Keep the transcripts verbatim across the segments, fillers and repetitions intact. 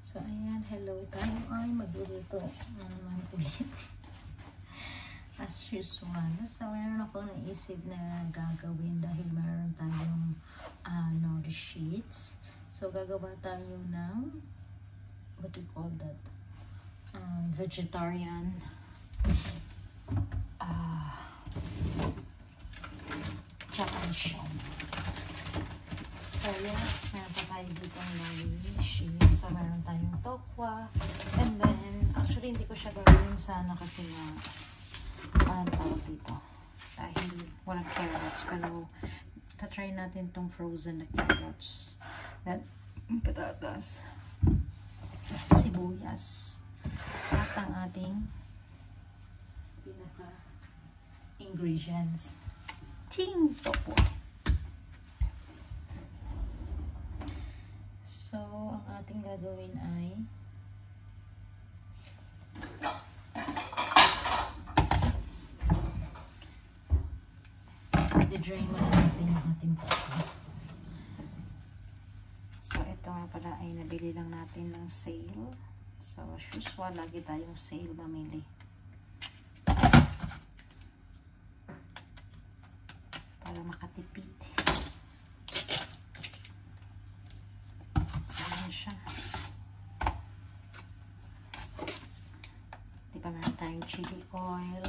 So, ayan, hello. Tayo ay magluluto na naman ulit. As usual. So, meron ako naisip na gagawin dahil meron tayong uh, nourish sheets. So, gagawa tayo ng what do you call that? Um, vegetarian uh, chapansyon. So, yeah, meron pa tayo dito ng nourish sheets. So, meron tayong tokwa. And then, actually, hindi ko siya gagawin sana kasi na parang tawag dito. Dahil walang carrots. Pero, tatry natin tong frozen na carrots. At patatas. Sibuyas. At ang ating pinaka ingredients. Ting tokwa. So, ang ating gagawin ay i-drain muna natin yung ating tokwa. So, ito nga pala ay nabili lang natin ng sale. So, as usual, lagi tayong sale mamili. Para makatipid. So, yan siya. Diba meron tayong chili oil.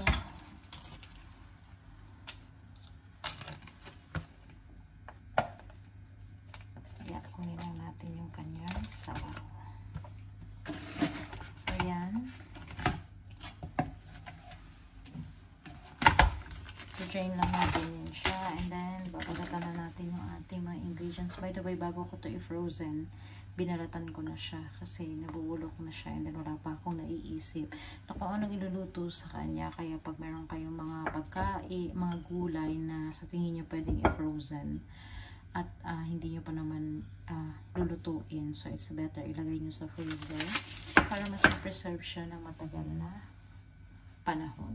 Kaya kunin lang natin yung kanyang sabaw. So, yan. I-drain lang natin yun siya. And then, babalatan na natin yung ating mga ingredients. By the way, bago ko to i-frozen, binalatan ko na siya kasi nabubulok na siya. And then, wala pa akong naiisip na kung anong iluluto sa kanya. Kaya pag meron kayong mga pagkain, mga gulay na sa tingin nyo pwedeng i-frozen, at uh, hindi nyo pa naman uh, lulutuin. So, it's better ilagay nyo sa freezer para mas ma-preserve siya ng matagal na panahon.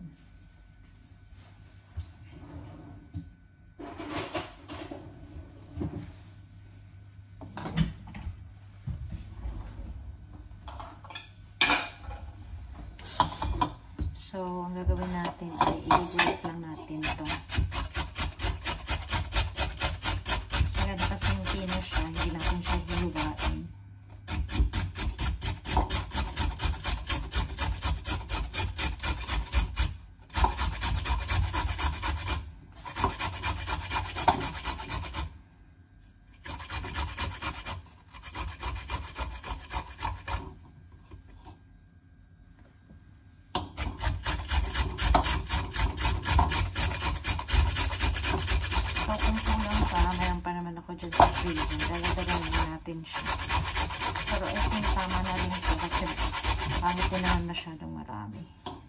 So, ang gagawin natin ay i-grate lang natin ito. Maganda kasi yung pino siya, hindi natin siya hinugain. So, kung kulang pa, mayroon pa naman ako dyan sa freezer. Daladagan natin siya. Pero I think tama na rin ito kasi pangit din naman masyadong marami.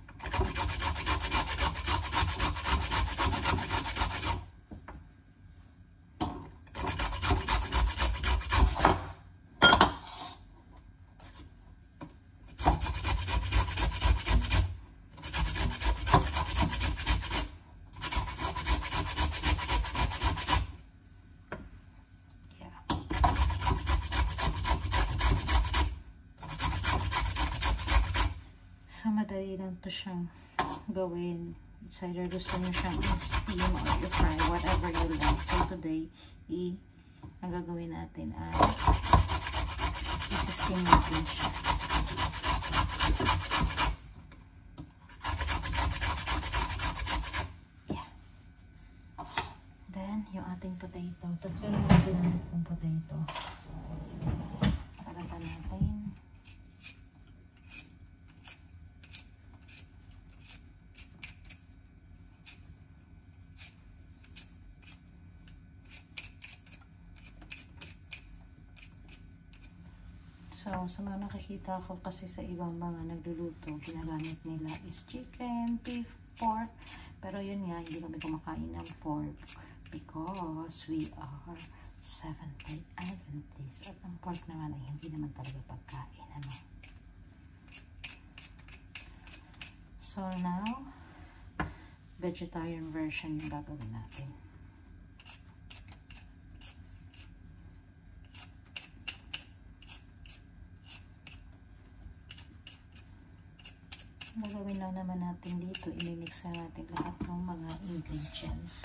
So, madali lang to siyang gawin. It's either gusto nyo siyang steam or i-fry, whatever you like. So, today, i ang gagawin natin ay i-steam natin siya. Yeah. Then, yung ating potato. Tatlo lang natin ang ating potato. Pagatan natin. So, sa mga nakikita ko kasi sa ibang mga nagluluto, ginagamit nila is chicken, beef, pork. Pero yun nga, hindi kami kumakain ng pork because we are Seventh-day Adventist. At ang pork naman ay hindi naman talaga pagkain. Ano? So, now, vegetarian version yung gagawin natin. Gagawin lang naman natin dito, imimix na natin lahat ng mga ingredients.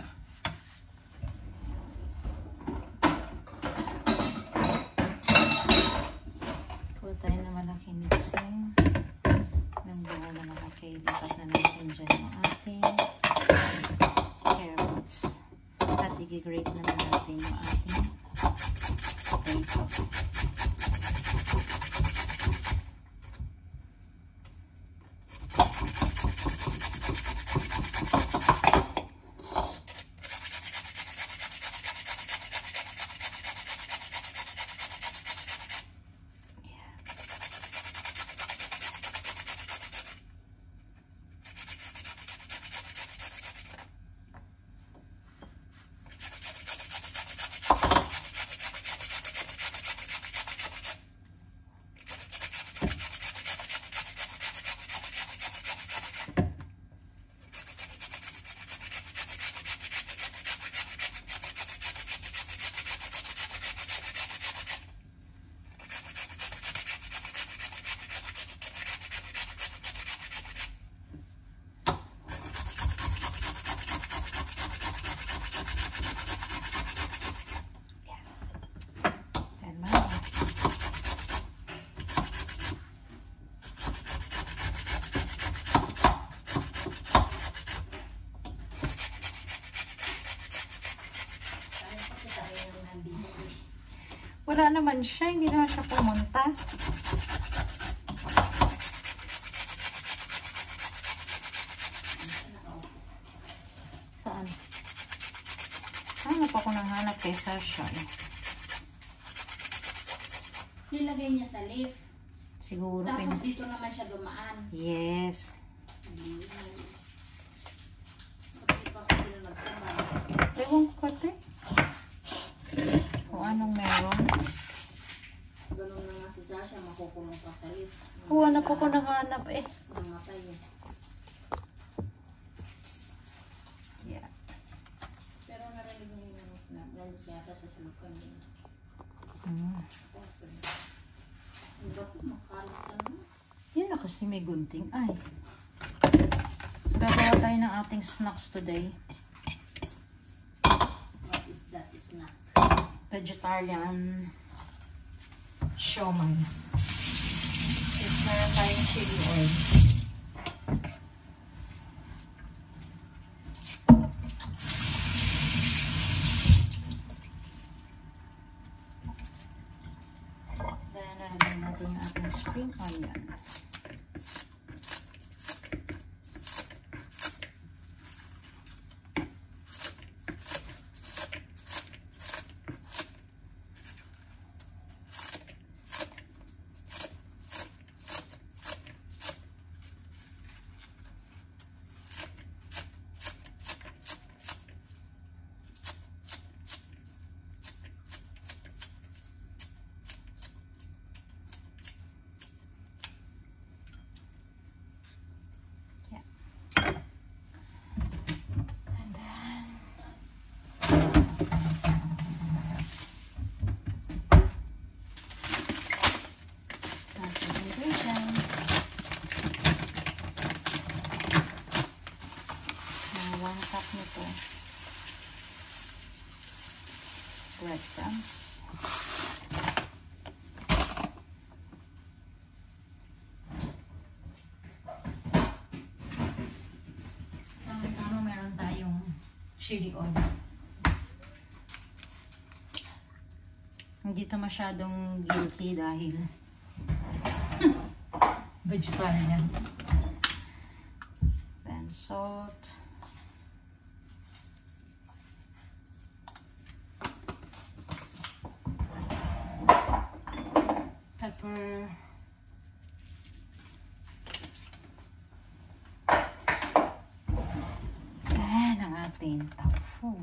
Pull tayo na malaking mixing ng buo na malaki. Lipat na natin dyan yung ating carrots. At i-grate naman natin yung ating potato. Wala naman siya, hindi naman siya pumunta. Saan? Hanap ako nang hanap kay Sasha. Eh. Nilagay niya sa leaf. Siguro. Tapos pin... dito naman siya dumaan. Yes. Hmm. Hindi pa ako sila nagtama. Ewan ko pati. Kung anong meron. Ganun na nga si Sasha, makukulong pa sa leaf. Oo, hanap ako nang hanap eh. Namatay eh. Yeah. Pero narinig niya yung na dahil siya sa salukan niya. Hmm. Hindi ba po makalit ka na? Yan na kasi may gunting. Ay. So, gagawa tayo ng ating snacks today. What is that snack? Vegetarian siomai. Is meron tayong chili oil. Then, nalagyan natin yung ating spring onion. Nito breadcrumbs. Tama-tama meron tayong chili oil. Hindi to masyadong guilty dahil vegetarian. Then salt. Pepper. Then ang ating tofu.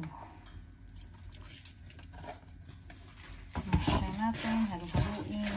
Masya natin, haluin.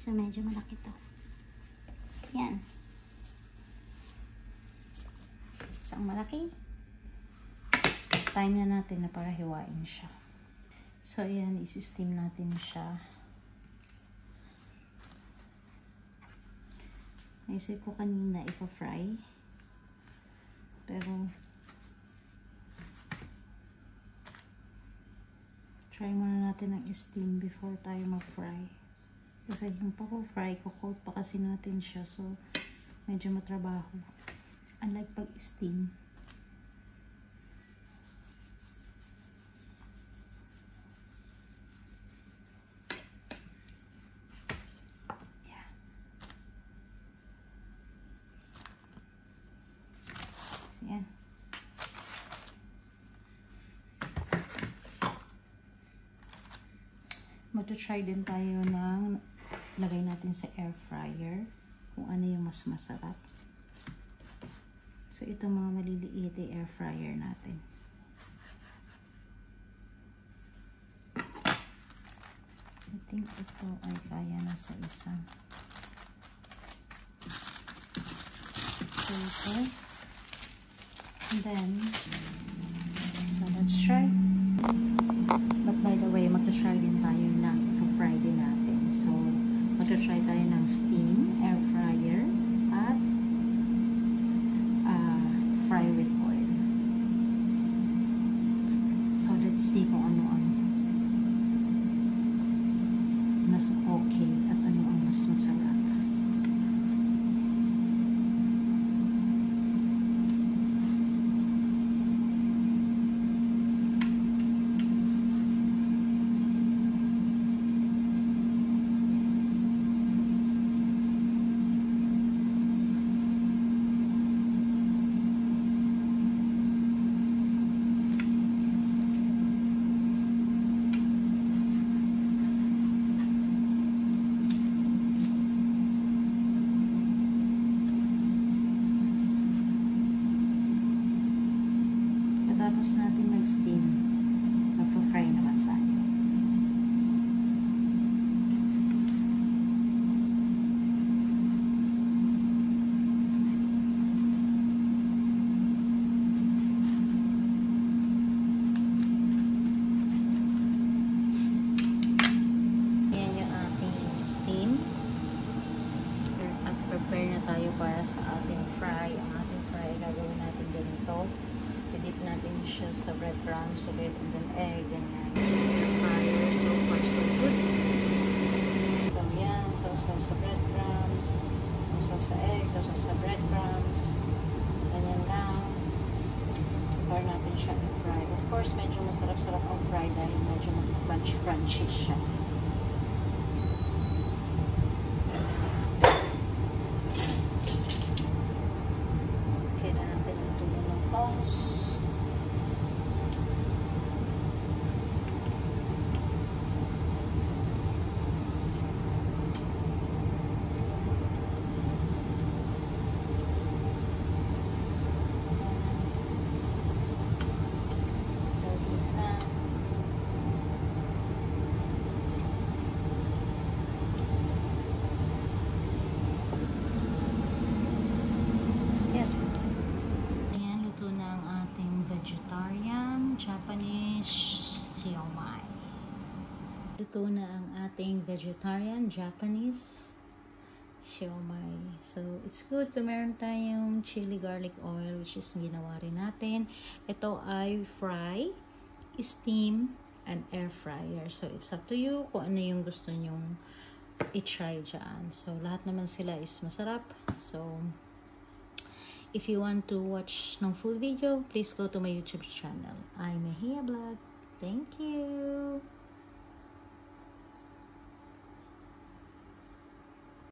So, medyo malaki to. Yan. Isang malaki. Time na natin na para hiwain siya. So, ayan, isi-steam natin siya. Naisip ko kanina ipa-fry. Pero, try muna natin ang steam before tayo mag-fry. Kasi yung pako-fry, kukot pa kasi natin siya. So, medyo matrabaho. Unlike pag-steam. Yeah. So, yan. Mag-try din tayo ng lagay natin sa air fryer kung ano yung mas masarap. So, ito mga maliliit ay air fryer natin. I think ito ay kaya na sa isa. So, ito. And then, so let's try. But by the way, mag-try din tayo ng fry din natin. So, mag-try tayo ng steam, air fryer, at uh, fry with oil. So, let's see kung ano ang mas okay at ano ang mas masarap. Tapos natin mag-steam, magpa-fry naman tayo. Ayan yung ating steam. At prepare na tayo para sa ating fry. Ang ating fry, gagawin natin ganito. Dip natin siya sa breadcrumbs ulit and then egg, ganyan. Fryer, so far so good. So yan, sausaw sa breadcrumbs, sausaw sa egg, sausaw sa breadcrumbs, ganyan lang. Prepare natin siya i-fry. Of course, medyo masarap-sarap ang fry dahil medyo crunchy-crunchy siya. Kailan natin ito ng tongs. Vegetarian Japanese siomai. Luto na ang ating vegetarian Japanese siomai. So, it's good kung meron tayong chili garlic oil, which is ginawa rin natin. Ito ay fry, steam, and air fryer. So, it's up to you kung ano yung gusto nyong i-try dyan. So, lahat naman sila is masarap. So, if you want to watch ng full video, please go to my YouTube channel. I'm Mejia Vlog. Thank you!